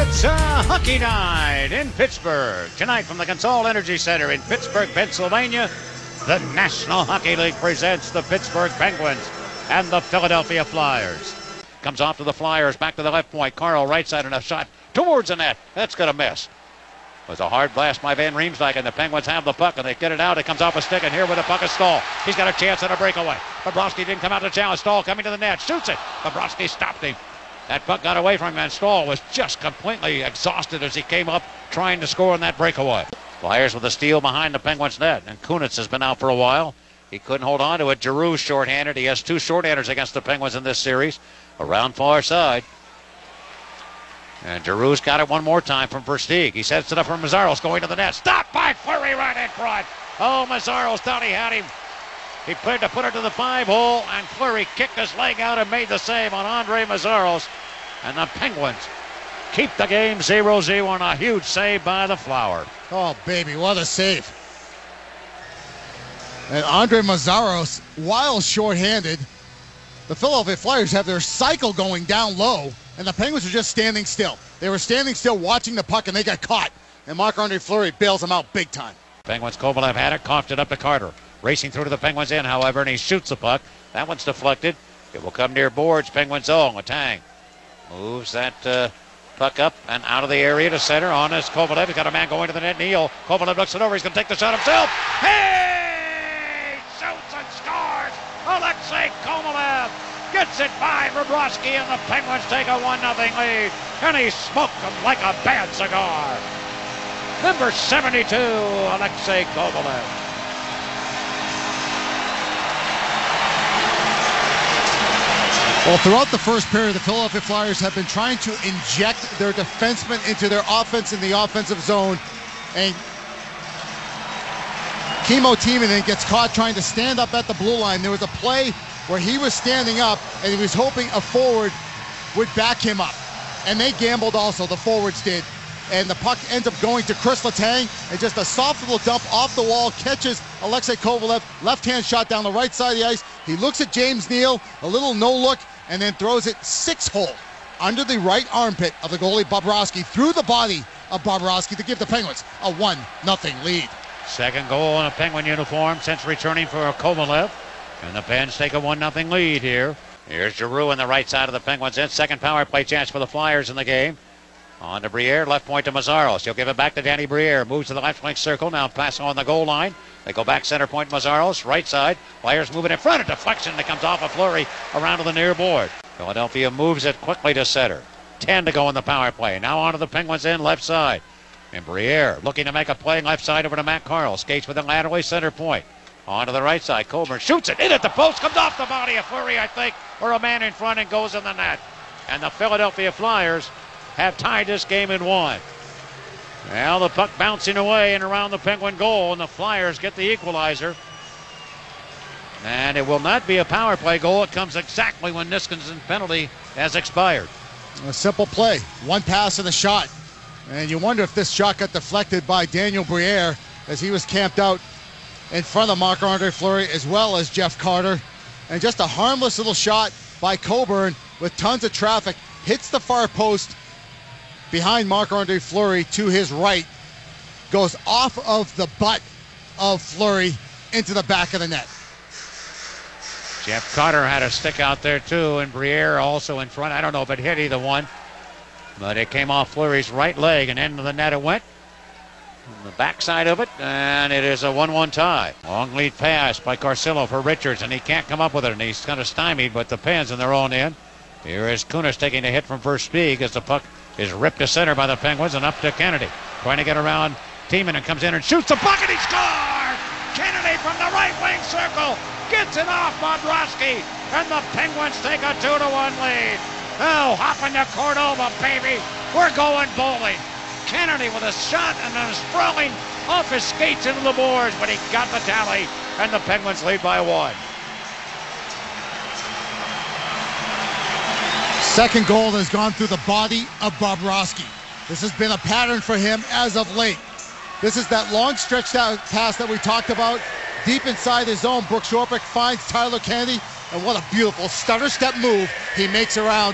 It's a hockey night in Pittsburgh. Tonight from the Consol Energy Center in Pittsburgh, Pennsylvania, the National Hockey League presents the Pittsburgh Penguins and the Philadelphia Flyers. Comes off to the Flyers, back to the left point. Carl right side and a shot towards the net. That's going to miss. It was a hard blast by Van Riemsdyk, and the Penguins have the puck, and they get it out. It comes off a stick, and here with the puck is Stahl. He's got a chance at a breakaway. Bobrovsky didn't come out to challenge. Stahl coming to the net, shoots it. Bobrovsky stopped him. That puck got away from him, and Stahl was just completely exhausted as he came up trying to score on that breakaway. Flyers with a steal behind the Penguins' net, and Kunitz has been out for a while. He couldn't hold on to it. Giroux's shorthanded. He has two shorthanders against the Penguins in this series. Around far side. And Giroux's got it one more time from Versteeg. He sets it up for Mazzaros going to the net. Stopped by Fleury right in front. Oh, Mazzaros thought he had him. He played to put it to the 5-hole, and Fleury kicked his leg out and made the save on Andre Mazzaros. And the Penguins keep the game 0-0 on a huge save by the Flower. Oh, baby, what a save. And Andre Mazzaros, while shorthanded, the Philadelphia Flyers have their cycle going down low, and the Penguins are just standing still. They were standing still watching the puck, and they got caught. And Marc-Andre Fleury bails them out big time. Penguins, Kovalev had it, coughed it up to Carter. Racing through to the Penguins end, however, and he shoots the puck. That one's deflected. It will come near boards. Penguins zone. Letang moves that puck up and out of the area to center. On is Kovalev. He's got a man going to the net. Neal. Kovalev looks it over. He's going to take the shot himself. Hey! Shoots and scores. Alexei Kovalev gets it by Bobrovsky, and the Penguins take a 1-0 lead. And he smoked them like a bad cigar. Number 72, Alexei Kovalev. Well, throughout the first period, the Philadelphia Flyers have been trying to inject their defensemen into their offense in the offensive zone. And Kimmo Timonen gets caught trying to stand up at the blue line. There was a play where he was standing up, and he was hoping a forward would back him up. And they gambled also, the forwards did. And the puck ends up going to Chris Letang, and just a soft little dump off the wall, catches Alexei Kovalev, left-hand shot down the right side of the ice. He looks at James Neal, a little no-look, and then throws it 6-hole under the right armpit of the goalie Bobrovsky, through the body of Bobrovsky to give the Penguins a 1-0 lead. Second goal in a Penguin uniform since returning for Kovalev. And the Pens take a 1-0 lead here. Here's Giroux on the right side of the Penguins' end. Second power play chance for the Flyers in the game. On to Briere, left point to Mazzaros. He'll give it back to Danny Briere. Moves to the left flank circle, now passing on the goal line. They go back center point, Mazzaros, right side. Flyers moving in front, a deflection that comes off of Fleury around to the near board. Philadelphia moves it quickly to center. 10 to go in the power play. Now on to the Penguins' end, left side. And Briere looking to make a play left side over to Matt Carl. Skates with it laterally, center point. On to the right side, Coburn shoots it in at the post, comes off the body of Fleury, I think, or a man in front, and goes in the net. And the Philadelphia Flyers have tied this game in 1. Now the puck bouncing away and around the Penguin goal, and the Flyers get the equalizer. And it will not be a power play goal. It comes exactly when Niskansen's penalty has expired. A simple play. One pass and a shot. And you wonder if this shot got deflected by Daniel Briere as he was camped out in front of Marc-Andre Fleury as well as Jeff Carter. And just a harmless little shot by Coburn with tons of traffic. Hits the far post behind Marc-Andre Fleury to his right. Goes off of the butt of Fleury into the back of the net. Jeff Carter had a stick out there too, and Briere also in front. I don't know if it hit either one, but it came off Fleury's right leg and into the net it went. On the backside of it, and it is a 1-1 tie. Long lead pass by Carcillo for Richards, and he can't come up with it, and he's kind of stymied, but the Pens in their own end. Here is Kunitz taking a hit from Versteeg as the puck is ripped to center by the Penguins and up to Kennedy. Trying to get around Timonen, and comes in and shoots the puck, and he scores! Kennedy from the right wing circle gets it off Bobrovsky, and the Penguins take a 2-1 lead. Oh, hopping to Cordova, baby. We're going bowling. Kennedy with a shot and then sprawling off his skates into the boards, but he got the tally, and the Penguins lead by 1. Second goal has gone through the body of Bobrovsky. This has been a pattern for him as of late. This is that long stretched out pass that we talked about. Deep inside his zone, Brooks Orpik finds Tyler Kennedy, and what a beautiful stutter step move he makes around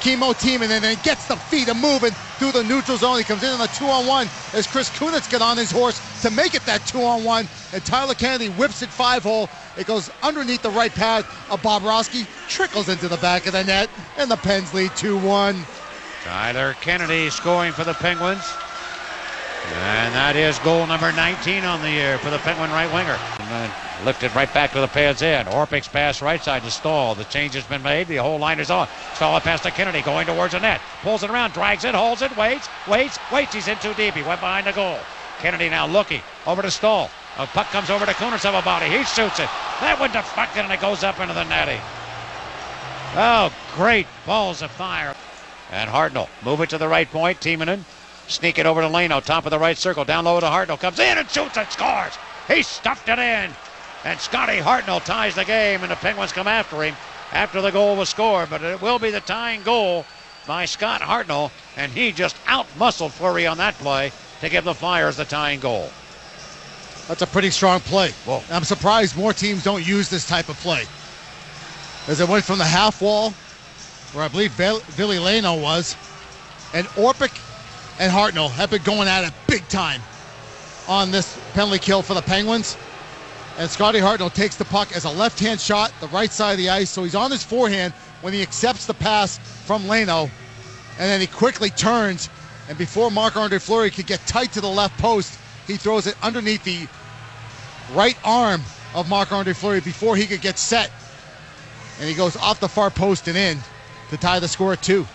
chemo team, and then gets the feet a moving through the neutral zone. He comes in the 2-on-1 as Chris Kunitz get on his horse to make it that 2-on-1, and Tyler Kennedy whips it 5-hole. It goes underneath the right pad of Bobrovsky, trickles into the back of the net, and the Pens lead 2-1. Tyler Kennedy scoring for the Penguins. And that is goal number 19 on the year for the Penguin right winger. Lifted right back to the Pens end. Orpik's pass right side to Stahl. The change has been made. The whole line is on. Stahl pass to Kennedy going towards the net. Pulls it around, drags it, holds it, waits. He's in too deep. He went behind the goal. Kennedy now looking over to Stahl. A puck comes over to Kunitz of a body. He shoots it. That one deflected and it goes up into the netting. Oh, great balls of fire. And Hartnell move it to the right point. Timonen sneak it over to Leno, top of the right circle, down low to Hartnell, comes in and shoots and scores. He stuffed it in, and Scotty Hartnell ties the game, and the Penguins come after him after the goal was scored, but it will be the tying goal by Scott Hartnell, and he just out-muscled Fleury on that play to give the Flyers the tying goal. That's a pretty strong play. Whoa. I'm surprised more teams don't use this type of play. As it went from the half wall, where I believe Billy Leno was, and Orpik and Hartnell have been going at it big time on this penalty kill for the Penguins. And Scotty Hartnell takes the puck as a left-hand shot, the right side of the ice, so he's on his forehand when he accepts the pass from Leno, and then he quickly turns, and before Marc-Andre Fleury could get tight to the left post, he throws it underneath the right arm of Marc-Andre Fleury before he could get set, and he goes off the far post and in to tie the score at 2.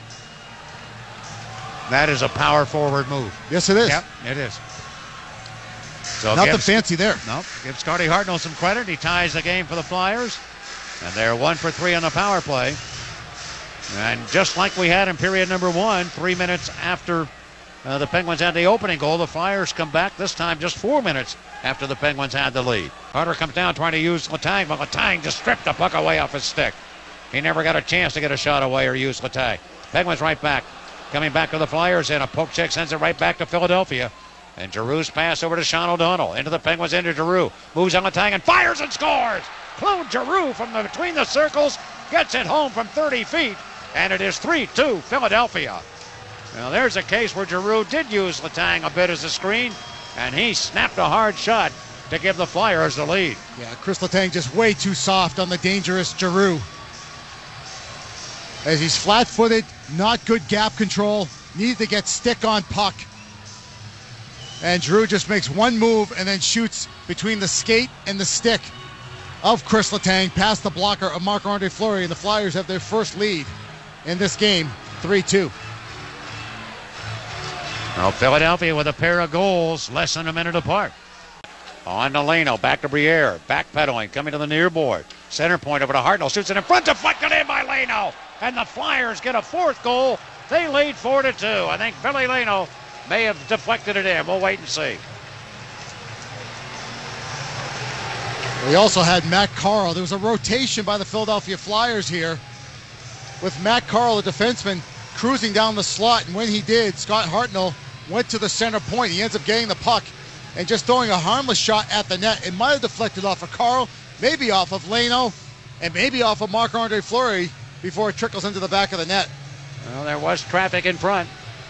That is a power forward move. Yes, it is. Yep, it is. So nothing fancy there. No, give Scotty Hartnell some credit. He ties the game for the Flyers, and they're 1 for 3 on the power play. And just like we had in period number 1, 3 minutes after the Penguins had the opening goal, the Flyers come back this time just 4 minutes after the Penguins had the lead. Carter comes down trying to use Letang, but Letang just stripped the puck away off his stick. He never got a chance to get a shot away or use Letang. Penguins right back. Coming back to the Flyers, and a poke check sends it right back to Philadelphia. And Giroux's pass over to Sean O'Donnell. Into the Penguins, into Giroux. Moves on the tang and fires and scores! Claude Giroux from between the circles gets it home from 30 feet. And it is 3-2 Philadelphia. Now there's a case where Giroux did use Letang a bit as a screen. And he snapped a hard shot to give the Flyers the lead. Yeah, Chris Letang just way too soft on the dangerous Giroux. As he's flat-footed, not good gap control, needed to get stick on puck. And Giroux just makes one move and then shoots between the skate and the stick of Chris Letang past the blocker of Marc-Andre Fleury, and the Flyers have their first lead in this game, 3-2. Well, Philadelphia with a pair of goals less than a minute apart. On to Leno, back to Briere, backpedaling, coming to the near board. Center point over to Hartnell, shoots it in front, deflected in by Leno. And the Flyers get a 4th goal. They lead 4-2. I think Billy Leno may have deflected it in. We'll wait and see. We also had Matt Carl. There was a rotation by the Philadelphia Flyers here with Matt Carl, the defenseman, cruising down the slot. And when he did, Scott Hartnell went to the center point. He ends up getting the puck and just throwing a harmless shot at the net. It might have deflected off of Carl, maybe off of Leno, and maybe off of Marc-Andre Fleury before it trickles into the back of the net. Well, there was traffic in front.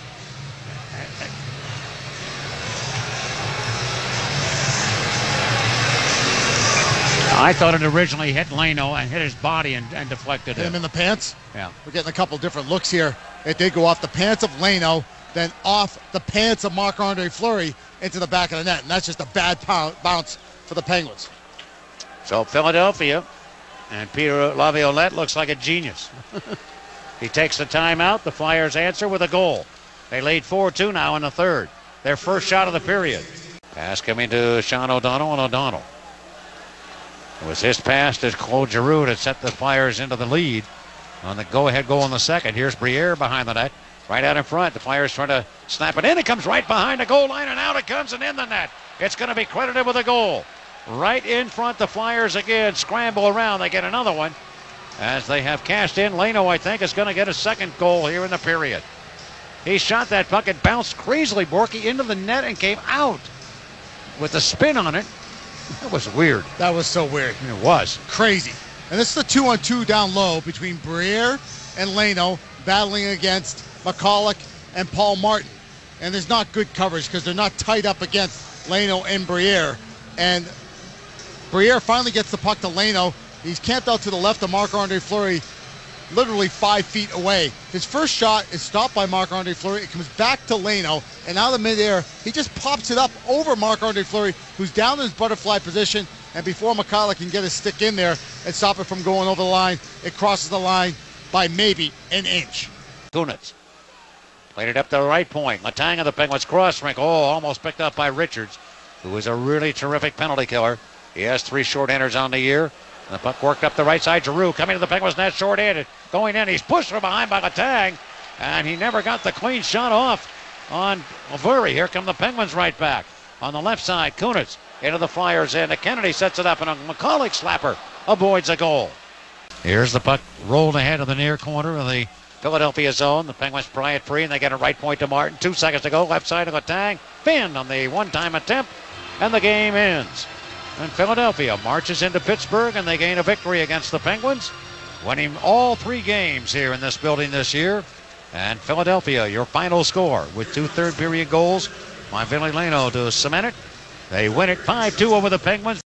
I thought it originally hit Leno and hit his body and deflected Hit him in the pants? Yeah. We're getting a couple different looks here. It did go off the pants of Leno, then off the pants of Marc-Andre Fleury into the back of the net. And that's just a bad bounce for the Penguins. So Philadelphia and Peter Laviolette looks like a genius. He takes the timeout. The Flyers answer with a goal. They lead 4-2 now in the third. Their first shot of the period. Pass coming to Sean O'Donnell, and O'Donnell. It was his pass to Claude Giroux to set the Flyers into the lead on the go-ahead goal in the second. Here's Briere behind the net, right out in front. The Flyers trying to snap it in. It comes right behind the goal line, and out it comes and in the net. It's going to be credited with a goal. Right in front, the Flyers again scramble around. They get another one as they have cashed in. Leno, I think, is going to get a second goal here in the period. He shot that puck. It bounced crazily, Borky, into the net and came out with a spin on it. That was weird. That was so weird. It was. Crazy. And this is the 2-on-2 down low between Briere and Leno. battling against McCulloch and Paul Martin. And there's not good coverage because they're not tight up against Leno and Briere. And Briere finally gets the puck to Leno. He's camped out to the left of Marc-Andre Fleury, literally 5 feet away. His first shot is stopped by Marc-Andre Fleury. It comes back to Leno, and out of midair, he just pops it up over Marc-Andre Fleury, who's down in his butterfly position. And before McCulloch can get his stick in there and stop it from going over the line, it crosses the line by maybe an inch. Kunitz played it up to the right point. Letang of the Penguins cross rink. Oh, almost picked up by Richards, who is a really terrific penalty killer. He has 3 shorthanders on the year. And the puck worked up the right side. Giroux coming to the Penguins net short-handed. Going in. He's pushed from behind by Letang. And he never got the clean shot off on Fleury. Here come the Penguins right back. On the left side, Kunitz into the Flyers end. Kennedy sets it up, and a McCulloch slapper avoids a goal. Here's the puck rolled ahead of the near corner of the Philadelphia zone. The Penguins pry it free, and they get a right point to Martin. 2 seconds to go. Left side of Letang. Finn on the one-time attempt, and the game ends. And Philadelphia marches into Pittsburgh, and they gain a victory against the Penguins, winning all 3 games here in this building this year. And Philadelphia, your final score with 2 third-period goals by Ville Leno to cement it. They win it 5-2 over the Penguins.